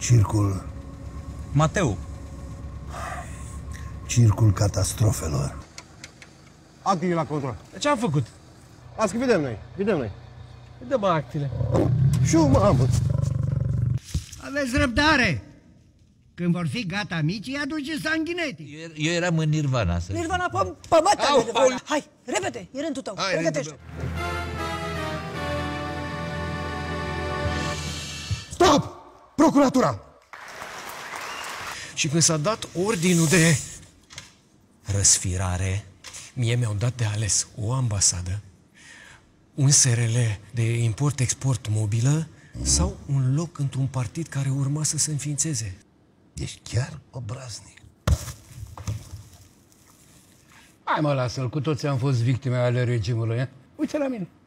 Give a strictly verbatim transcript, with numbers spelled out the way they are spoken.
Circul... Mateu. Circul catastrofelor. Actele la control. Ce am făcut? Las că vedem noi, vedem noi. Dă-mă actele. Și eu, mamă. Aveți răbdare! Când vor fi gata micii, aduce sanghinetii. Eu, eu eram în Nirvana. Să Nirvana, pe pământă de Nirvana. Hai, repede, e rândul tău, Hai, pregătește. Stop! Procuratura! Și când s-a dat ordinul de răsfirare, mie mi-au dat de ales o ambasadă, un S R L de import-export mobilă sau un loc într-un partid care urma să se înființeze. Ești chiar obraznic. Hai mă, lasă-l, cu toții am fost victime ale regimului, eh? Uite la mine.